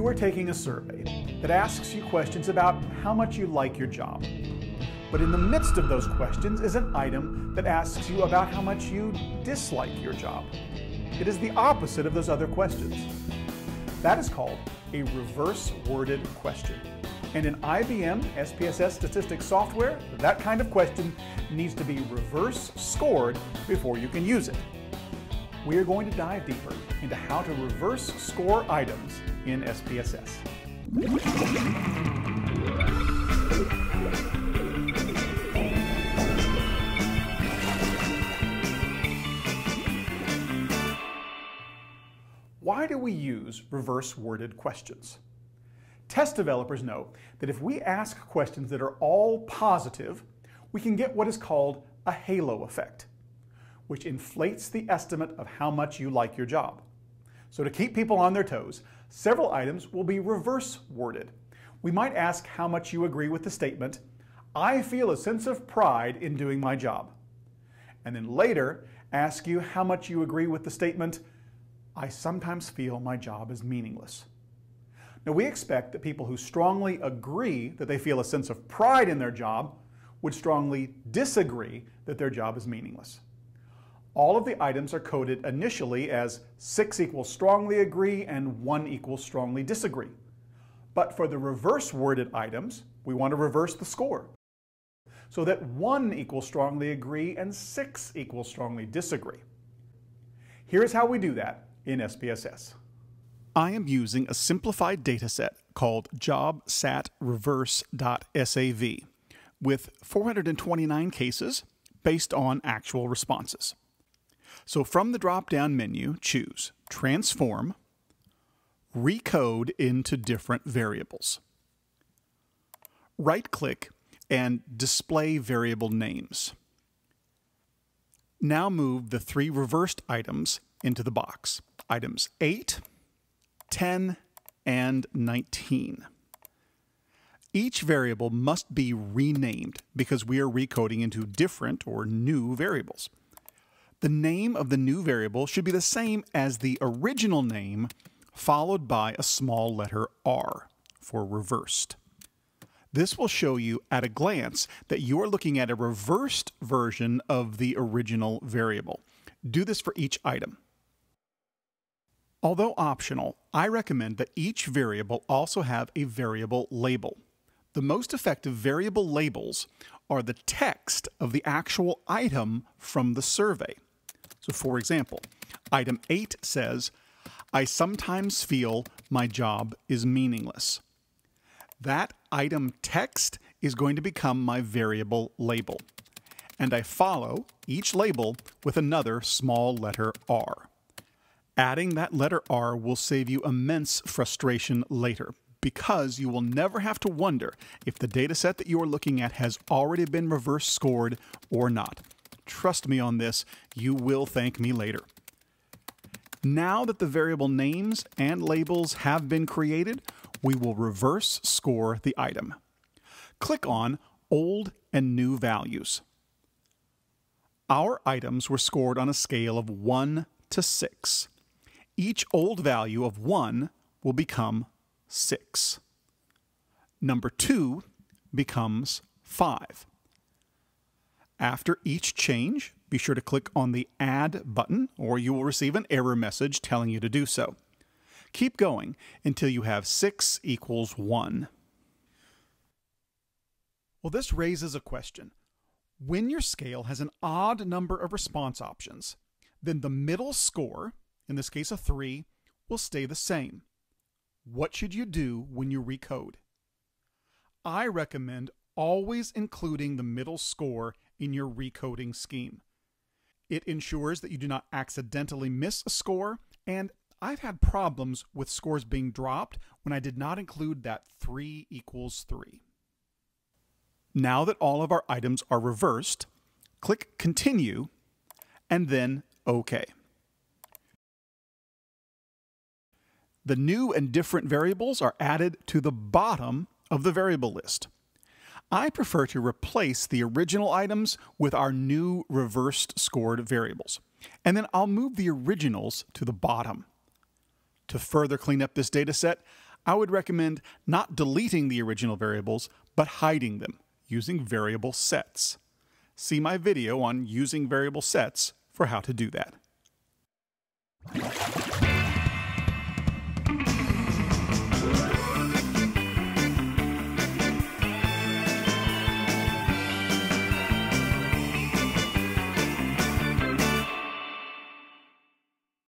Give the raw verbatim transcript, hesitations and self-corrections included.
You are taking a survey that asks you questions about how much you like your job. But in the midst of those questions is an item that asks you about how much you dislike your job. It is the opposite of those other questions. That is called a reverse-worded question. And in I B M S P S S Statistics software, that kind of question needs to be reverse-scored before you can use it. We are going to dive deeper into how to reverse score items in S P S S. Why do we use reverse-worded questions? Test developers know that if we ask questions that are all positive, we can get what is called a halo effect, which inflates the estimate of how much you like your job. So to keep people on their toes, several items will be reverse-worded. We might ask how much you agree with the statement, "I feel a sense of pride in doing my job." And then later, ask you how much you agree with the statement, "I sometimes feel my job is meaningless." Now, we expect that people who strongly agree that they feel a sense of pride in their job would strongly disagree that their job is meaningless. All of the items are coded initially as six equals strongly agree and one equals strongly disagree. But for the reverse-worded items, we want to reverse the score so that one equals strongly agree and six equals strongly disagree. Here's how we do that in S P S S. I am using a simplified dataset called job sat reverse dot S A V with four hundred twenty-nine cases based on actual responses. So from the drop-down menu, choose Transform, Recode into different variables. Right-click and Display Variable Names. Now move the three reversed items into the box. Items eight, ten, and nineteen. Each variable must be renamed because we are recoding into different or new variables. The name of the new variable should be the same as the original name, followed by a small letter R for reversed. This will show you at a glance that you're looking at a reversed version of the original variable. Do this for each item. Although optional, I recommend that each variable also have a variable label. The most effective variable labels are the text of the actual item from the survey. So for example, item eight says, "I sometimes feel my job is meaningless." That item text is going to become my variable label. And I follow each label with another small letter R. Adding that letter R will save you immense frustration later, because you will never have to wonder if the dataset that you are looking at has already been reverse scored or not. Trust me on this, you will thank me later. Now that the variable names and labels have been created, we will reverse score the item. Click on Old and New Values. Our items were scored on a scale of one to six. Each old value of one will become six. Number two becomes five. After each change, be sure to click on the Add button, or you will receive an error message telling you to do so. Keep going until you have six equals one. Well, this raises a question. When your scale has an odd number of response options, then the middle score, in this case a three, will stay the same. What should you do when you recode? I recommend always including the middle score in your recoding scheme. It ensures that you do not accidentally miss a score, and I've had problems with scores being dropped when I did not include that three equals three. Now that all of our items are reversed, click Continue and then OK. The new and different variables are added to the bottom of the variable list. I prefer to replace the original items with our new reversed scored variables, and then I'll move the originals to the bottom. To further clean up this data set, I would recommend not deleting the original variables, but hiding them using variable sets. See my video on using variable sets for how to do that.